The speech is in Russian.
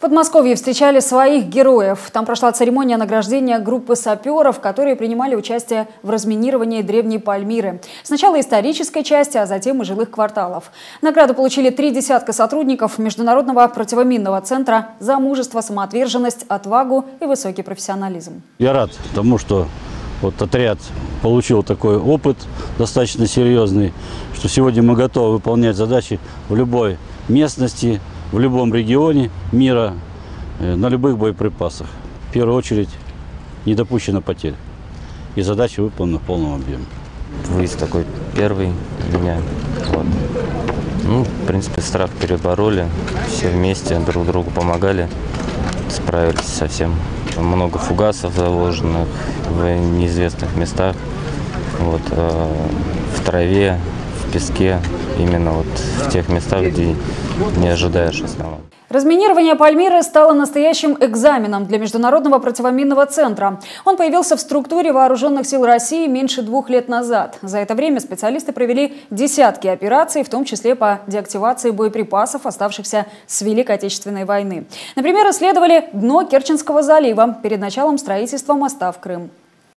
Подмосковье встречали своих героев. Там прошла церемония награждения группы саперов, которые принимали участие в разминировании древней Пальмиры. Сначала исторической части, а затем и жилых кварталов. Награду получили 30 сотрудников Международного противоминного центра за мужество, самоотверженность, отвагу и высокий профессионализм. Я рад тому, что отряд получил такой опыт достаточно серьезный, что сегодня мы готовы выполнять задачи в любой местности, в любом регионе мира, на любых боеприпасах. В первую очередь не допущено потерь. И задача выполнена в полном объеме. Выезд такой первый у меня. Вот. Ну, в принципе, страх перебороли. Все вместе друг другу помогали. Справились со всем. Много фугасов заложенных в неизвестных местах. Вот, в траве, в песке. Именно вот в тех местах, где не ожидаешь основного. Разминирование Пальмиры стало настоящим экзаменом для Международного противоминного центра. Он появился в структуре Вооруженных сил России меньше 2 лет назад. За это время специалисты провели десятки операций, в том числе по деактивации боеприпасов, оставшихся с Великой Отечественной войны. Например, исследовали дно Керченского залива перед началом строительства моста в Крым.